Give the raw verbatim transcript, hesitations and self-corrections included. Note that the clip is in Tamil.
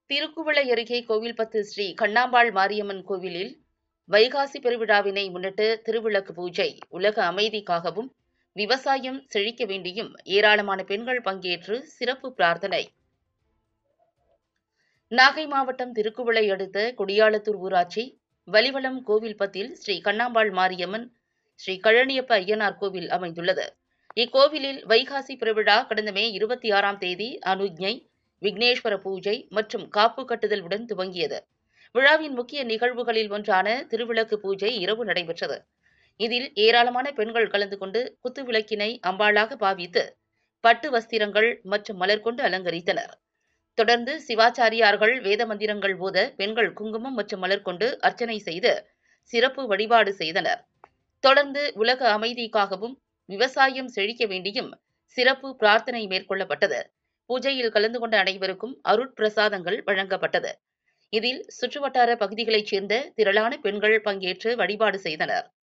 திருக்குவளை அருகே கோவில்பத்து ஸ்ரீ கண்ணாம்பாள் மாரியம்மன் கோவிலில் வைகாசி பெருவிழாவினை முன்னிட்டு திருவிளக்கு பூஜை, உலக அமைதிக்காகவும் விவசாயம் செழிக்க வேண்டியும் ஏராளமான பெண்கள் பங்கேற்று சிறப்பு பிரார்த்தனை. நாகை மாவட்டம் திருக்குவளை அடுத்த கொடியாளத்தூர் ஊராட்சி வலிவலம் கோவில்பத்தில் ஸ்ரீ கண்ணாம்பாள் மாரியம்மன், ஸ்ரீ கழனியப்ப ஐயனார் கோவில் அமைந்துள்ளது. இக்கோவிலில் வைகாசி பெருவிழா கடந்த மே இருபத்தி ஆறாம் தேதி அனுஜ்ஞை, விக்னேஸ்வர பூஜை மற்றும் காப்பு கட்டுதல் உடன் துவங்கியது. விழாவின் முக்கிய நிகழ்வுகளில் ஒன்றான திருவிளக்கு பூஜை இரவு நடைபெற்றது. இதில் ஏராளமான பெண்கள் கலந்து கொண்டு குத்துவிளக்கினை அம்பாளாக பாவித்து பட்டு வஸ்திரங்கள் மற்றும் மலர் கொண்டு அலங்கரித்தனர். தொடர்ந்து சிவாச்சாரியார்கள் வேத மந்திரங்கள் ஓத பெண்கள் குங்குமம் மற்றும் மலர் கொண்டு அர்ச்சனை செய்து சிறப்பு வழிபாடு செய்தனர். தொடர்ந்து உலக அமைதிக்காகவும் விவசாயம் செழிக்க வேண்டியும் சிறப்பு பிரார்த்தனை மேற்கொள்ளப்பட்டது. பூஜையில் கலந்து கொண்ட அனைவருக்கும் அருட்பிரசாதங்கள் வழங்கப்பட்டது. இதில் சுற்றுவட்டார பகுதிகளைச் சேர்ந்த திரளான பெண்கள் பங்கேற்று வழிபாடு செய்தனர்.